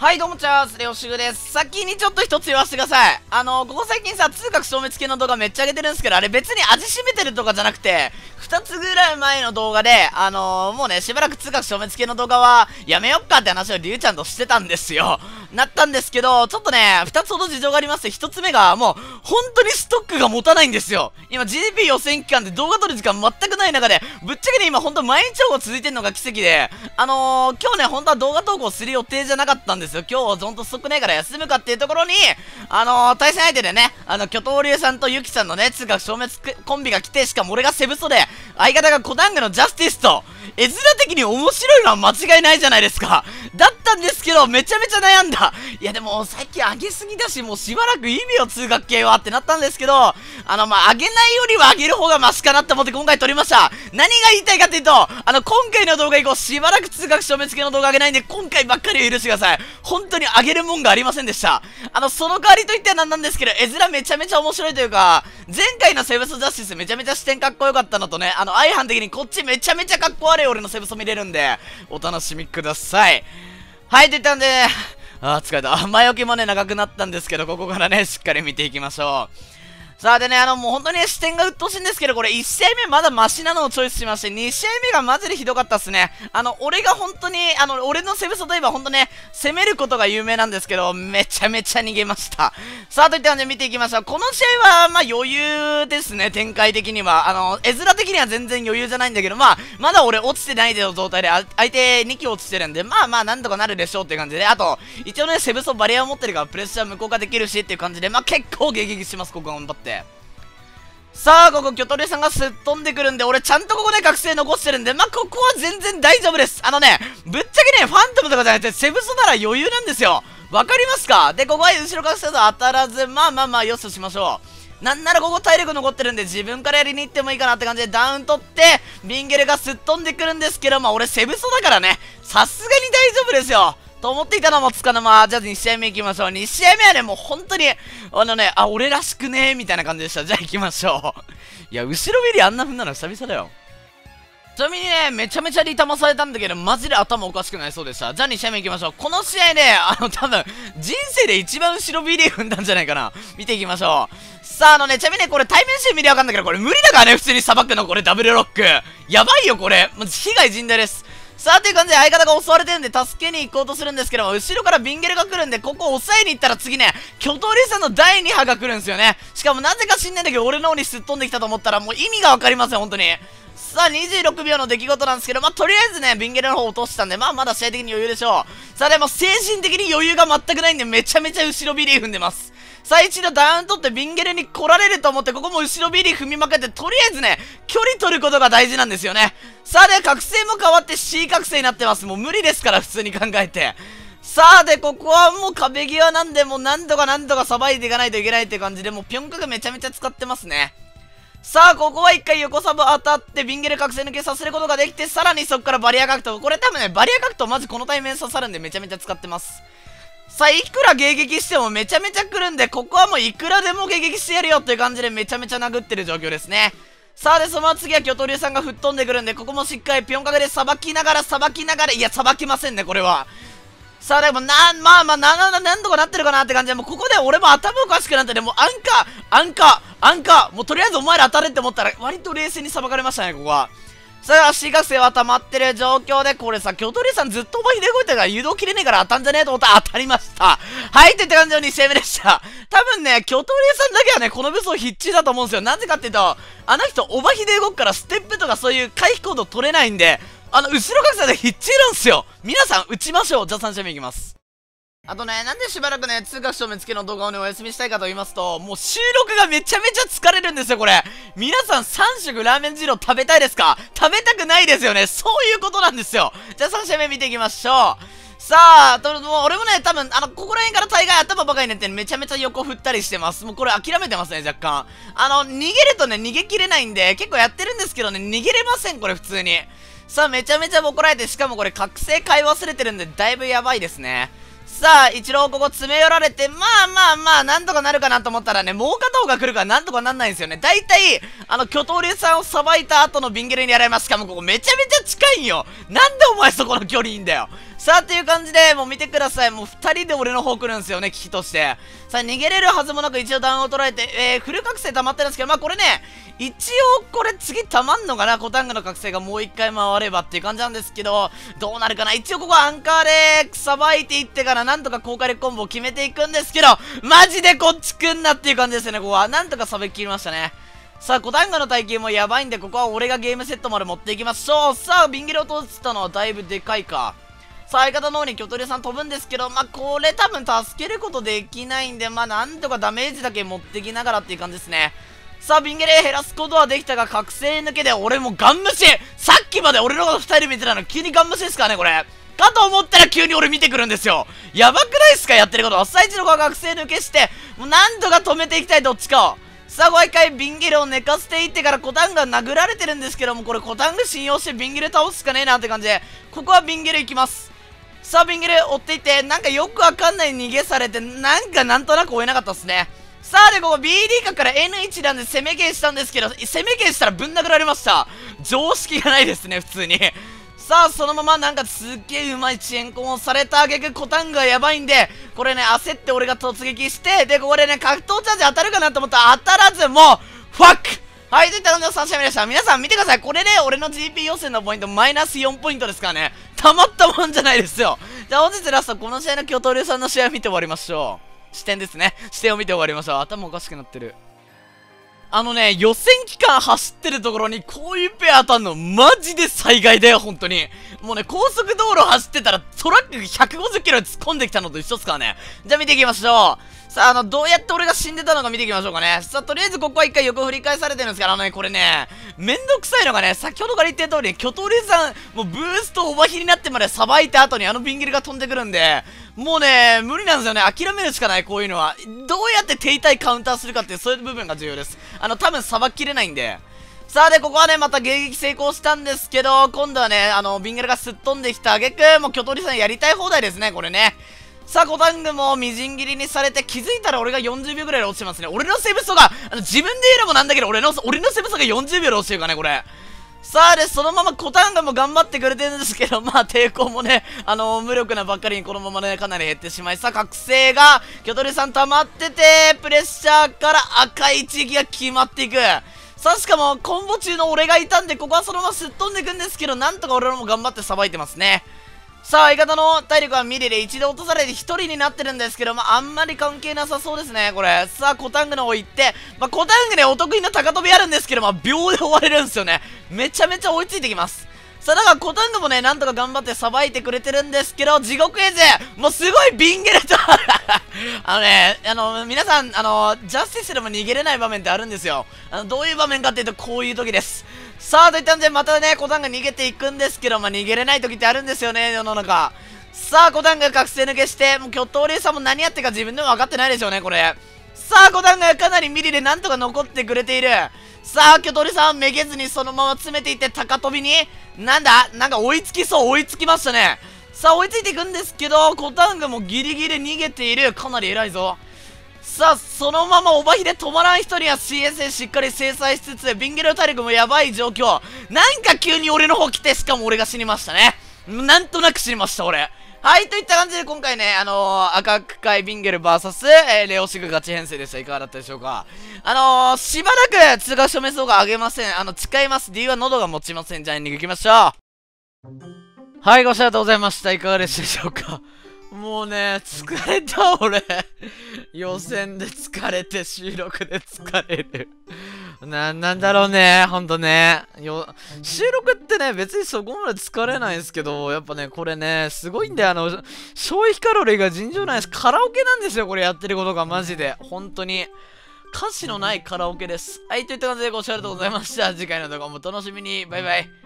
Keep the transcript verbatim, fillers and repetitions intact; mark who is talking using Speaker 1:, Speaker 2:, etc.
Speaker 1: はい、どうもちゃーす、レオシグです。先にちょっと一つ言わせてください。あの、ここ最近さ、通学消滅系の動画めっちゃ上げてるんですけど、あれ別に味しめてるとかじゃなくて、二つぐらい前の動画で、あのー、もうね、しばらく通学消滅系の動画は、やめよっかって話をりゅうちゃんとしてたんですよ。なったんですけど、ちょっとね、二つほど事情がありまして、一つ目が、もう、本当にストックが持たないんですよ。今、ジーディーピー 予選期間で動画撮る時間全くない中で、ぶっちゃけね、今、ほんと毎日投稿続いてるのが奇跡で、あのー、今日ね、本当は動画投稿する予定じゃなかったんですよ。今日はほんとストックないから休むかっていうところに、あのー、対戦相手でね、あの、巨頭流さんとユキさんのね、通学消滅コンビが来て、しかも俺がセブソで、相方がコダングのジャスティスと、絵面的に面白いのは間違いないじゃないですか。だったんですけど、めちゃめちゃ悩んだ。いやでも、最近上げすぎだし、もうしばらく意味よ、通学系はってなったんですけど、あの、まあ、上げないよりは上げる方がマシかなって思って今回撮りました。何が言いたいかっていうと、あの、今回の動画以降、しばらく通学消滅系の動画上げないんで、今回ばっかりは許してください。本当に上げるもんがありませんでした。あの、その代わりといってはなんなんですけど、絵面めちゃめちゃ面白いというか、前回のセブソジャスティスめちゃめちゃ視点かっこよかったのとね、あの、相反的にこっちめちゃめちゃかっこ悪い俺のセブソ見れるんで、お楽しみください。はい、といったんで、あー疲れた。前置きもね、長くなったんですけど、ここからね、しっかり見ていきましょう。さあでね、あのもう本当にね、視点が鬱陶しいんですけど、これいち試合目まだマシなのをチョイスしまして、に試合目がマジでひどかったっすね。あの、俺が本当に、あの、俺のセブソといえば本当ね、攻めることが有名なんですけど、めちゃめちゃ逃げました。さあといったので見ていきましょう。この試合は、まあ余裕ですね、展開的には。あの、絵面的には全然余裕じゃないんだけど、まあ、まだ俺落ちてないでの状態で、相手にき落ちてるんで、まあまあなんとかなるでしょうっていう感じで、あと、一応ね、セブソバリアを持ってるからプレッシャー無効化できるしっていう感じで、まあ結構迎撃します、ここ頑張って。さあ、ここ、キョトレさんがすっ飛んでくるんで、俺ちゃんとここで覚醒残してるんで、まあ、ここは全然大丈夫です。あのね、ぶっちゃけね、ファントムとかじゃなくて、セブソなら余裕なんですよ。わかりますか？で、ここは後ろ覚醒と当たらず、まあまあまあ、よしとしましょう。なんならここ体力残ってるんで、自分からやりに行ってもいいかなって感じで、ダウン取って、ビンゲルがすっ飛んでくるんですけど、まあ、俺セブソだからね、さすがに大丈夫ですよ。と思っていたのもつかの間、じゃあに試合目行きましょう。に試合目はね、もう本当に、あのね、あ、俺らしくねーみたいな感じでした。じゃあ行きましょう。いや、後ろビリあんな風なの久々だよ。ちなみにね、めちゃめちゃリタマされたんだけど、マジで頭おかしくなりそうでした。じゃあに試合目行きましょう。この試合で、あの、多分、人生で一番後ろビリ踏んだんじゃないかな。見ていきましょう。さあ、あのね、ちなみにね、これ対面集見りゃわかんだけど、これ無理だからね、普通にさばくの、これダブルロック。やばいよ、これ。まず、被害甚大です。さあ、という感じで相方が襲われてるんで助けに行こうとするんですけども、後ろからビンゲルが来るんで、ここ押さえに行ったら次ね、巨頭リさんのだいに波が来るんですよね。しかもなぜか知んないんだけど、俺の方にすっ飛んできたと思ったら、もう意味がわかりません、本当に。さあ、にじゅうろくびょうの出来事なんですけど、まあ、とりあえずね、ビンゲルの方落としたんで、まあ、まだ試合的に余裕でしょう。さあ、でも精神的に余裕が全くないんで、めちゃめちゃ後ろビリー踏んでます。さあ、一度ダウン取ってビンゲルに来られると思って、ここも後ろビリー踏みまくって、とりあえずね、距離取ることが大事なんですよね。さあ、で、覚醒も変わって C 覚醒になってます。もう無理ですから、普通に考えて。さあ、で、ここはもう壁際なんで、もうなんとかなんとかさばいていかないといけないって感じで、もうピョンカグめちゃめちゃ使ってますね。さあ、ここは一回横サブ当たって、ビンゲル覚醒抜けさせることができて、さらにそこからバリア格闘。これ多分ね、バリア格闘まずこの対面刺さるんでめちゃめちゃ使ってます。さあ、いくら迎撃してもめちゃめちゃ来るんで、ここはもういくらでも迎撃してやるよっていう感じでめちゃめちゃ殴ってる状況ですね。さあ、で、その次は巨頭流さんが吹っ飛んでくるんで、ここもしっかりピョンカグでさばきながら、さばきながら、いや、さばきませんね、これは。さあ、でも、な、まあまあ、な、な、なんとかなってるかなって感じで、もうここで俺も頭おかしくなってね、もうアンカー、アンカー、アンカー、もうとりあえずお前ら当たれって思ったら、割と冷静にさばかれましたね、ここは。さあ、C 覚醒は溜まってる状況で、これさ、巨頭流さんずっとお前ひで動いてるから誘導切れねえから当たんじゃねえと思ったら当たりました。はい、って感じのに試合目でした。多分ね、巨頭流さんだけはね、この武装必中だと思うんですよ。なぜかっていうと、あの人、おばひで動くからステップとかそういう回避行動取れないんで、あの、後ろ覚醒で必中なんですよ。皆さん、打ちましょう。じゃあさん試合目いきます。あとね、なんでしばらくね、通学消滅系の動画をね、お休みしたいかと言いますと、もう収録がめちゃめちゃ疲れるんですよ、これ。皆さんさん食ラーメン二郎食べたいですか？食べたくないですよね。そういうことなんですよ。じゃあさん試合目見ていきましょう。さあ、と、もう俺もね、多分、あの、ここら辺から大概頭ばかりになってめちゃめちゃ横振ったりしてます。もうこれ諦めてますね、若干。あの、逃げるとね、逃げきれないんで、結構やってるんですけどね、逃げれません、これ普通に。さあ、めちゃめちゃ怒られて、しかもこれ覚醒買い忘れてるんで、だいぶやばいですね。 さあ、一郎ここ詰め寄られて、まあまあまあ、なんとかなるかなと思ったらね、もう片方が来るからなんとかなんないんですよね。だいたい、あの、巨頭竜さんをさばいた後のビンゲルにやられます。しかもここめちゃめちゃ近いんよ。なんでお前そこの距離いいんだよ。さあ、っていう感じで、もう見てください。もう二人で俺の方来るんですよね、危機として。さあ、逃げれるはずもなく一応ダウンを取られて、えー、フル覚醒溜まってるんですけど、まあこれね、一応これ次溜まんのかな、コタングの覚醒がもう一回回ればっていう感じなんですけど、どうなるかな。一応ここはアンカーでさばいていってからなんとか高火力コンボを決めていくんですけど、マジでこっち来んなっていう感じですよね、ここは。なんとかさばききりましたね。さあ、コタンガの耐久もやばいんで、ここは俺がゲームセットまで持っていきましょう。さあ、ビンゲルを通したのはだいぶでかいか。さあ、相方の方に巨鳥さん飛ぶんですけど、まあ、これ多分助けることできないんで、まあ、なんとかダメージだけ持ってきながらっていう感じですね。さあ、ビンゲレ減らすことはできたが、覚醒抜けで俺もガン無視。さっきまで俺のこと二人見てたの急にガン無視ですからね、これ。かと思ったら急に俺見てくるんですよ。やばくないっすか、やってること。朝一の子が覚醒抜けして、もうなんとか止めていきたい、どっちかを。さあ、もう一回ビンゲルを寝かせていってからコタンが殴られてるんですけども、これコタンが信用してビンゲル倒すしかねえなって感じで、ここはビンゲル行きます。さあ、ビンゲル追っていって、なんかよくわかんない逃げされて、なんかなんとなく追えなかったっすね。さあ、で、ここ ビーディー 角から エヌワン なんで攻めゲーしたんですけど、攻めゲーしたらぶん殴られました。常識がないですね、普通に。さあ、そのままなんかすっげえうまい遅延コンをされた挙句コタンがやばいんで、これね、焦って俺が突撃して、で、ここでね、格闘チャージ当たるかなと思ったら当たらず、もう、ファックはい、といった感じのさん試合目でした。皆さん見てください。これで、ね、俺の ジーピー 予選のポイントマイナスよんポイントですからね。たまったもんじゃないですよ。じゃあ本日ラスト、この試合の巨頭竜さんの試合を見て終わりましょう。視点ですね。視点を見て終わりましょう。頭おかしくなってる。あのね、予選期間走ってるところにこういうペア当たんのマジで災害だよ、本当に。もうね、高速道路走ってたらトラックひゃくごじゅっキロで突っ込んできたのと一緒っすからね。じゃあ見ていきましょう。さあ、あの、どうやって俺が死んでたのか見ていきましょうかね。さあ、とりあえずここは一回横振り返されてるんですから、あのね、これね、めんどくさいのがね、先ほどから言ってる通り、巨頭竜さん、もうブーストオーバーヒになってまでさばいた後にあのビンゲルが飛んでくるんで、もうね、無理なんですよね。諦めるしかない、こういうのは。どうやって手痛いカウンターするかっていう、そういう部分が重要です。あの、多分さばききれないんで。さあ、で、ここはね、また迎撃成功したんですけど、今度はね、あの、ビンゲルがすっ飛んできた挙句、もう巨頭竜さんやりたい放題ですね、これね。さあ、コタングもみじん切りにされて、気づいたら俺がよんじゅうびょうぐらいで落ちてますね。俺のセーブストが、あの、自分で言うのもなんだけど、俺の、俺のセーブストがよんじゅうびょうで落ちてるかね、これ。さあ、で、そのままコタンガも頑張ってくれてるんですけど、まあ、抵抗もね、あのー、無力なばっかりにこのままね、かなり減ってしまい、さあ、覚醒が、巨鳥さん溜まってて、プレッシャーから赤い一撃が決まっていく。さあ、しかも、コンボ中の俺がいたんで、ここはそのまますっ飛んでいくんですけど、なんとか俺らも頑張ってさばいてますね。さあ、相方の体力はミリで一度落とされて一人になってるんですけど、まあ、あんまり関係なさそうですね、これ。さあ、コタングの方行って、まあ、コタングね、お得意の高飛びあるんですけど、まあ、秒で終われるんですよね。めちゃめちゃ追いついてきます。さあ、だからコタングもね、なんとか頑張ってさばいてくれてるんですけど、地獄絵図もうすごいビンゲルとあのね、あの、皆さん、あの、ジャスティスでも逃げれない場面ってあるんですよ。あの、どういう場面かっていうと、こういう時です。さあ、といったんで、またね、コタンが逃げていくんですけど、まあ、逃げれない時ってあるんですよね、世の中。さあ、コタンが覚醒抜けして、もう巨頭竜さんも何やってるか自分でも分かってないでしょうね、これ。さあ、コタンがかなりミリでなんとか残ってくれている。さあ、巨頭竜さんはめげずにそのまま詰めていって、高飛びに、なんだなんか追いつきそう、追いつきましたね。さあ、追いついていくんですけど、コタンがもうギリギリ逃げている。かなり偉いぞ。さあ、そのままオバヒで止まらん人には シーエスエー しっかり制裁しつつ、ビンゲル体力もやばい状況。なんか急に俺の方来て、しかも俺が死にましたね。なんとなく死にました、俺。はい、といった感じで今回ね、あのー、赤くかいビンゲル ブイエス、えー、レオシグガチ編成でした。いかがだったでしょうか。あのー、しばらく通過署名数が上げません。あの、誓います。理由は喉が持ちません。じゃあエンディングいきましょう。はい、ご視聴ありがとうございました。いかがでしたでしょうか。もうね、疲れた、俺。予選で疲れて、収録で疲れる。な、なんだろうね、ほんとね。よ、収録ってね、別にそこまで疲れないんですけど、やっぱね、これね、すごいんだよ。あの、消費カロリーが尋常ないです。カラオケなんですよ、これやってることが、マジで。本当に。歌詞のないカラオケです。はい、といった感じでご視聴ありがとうございました。次回の動画もお楽しみに。バイバイ。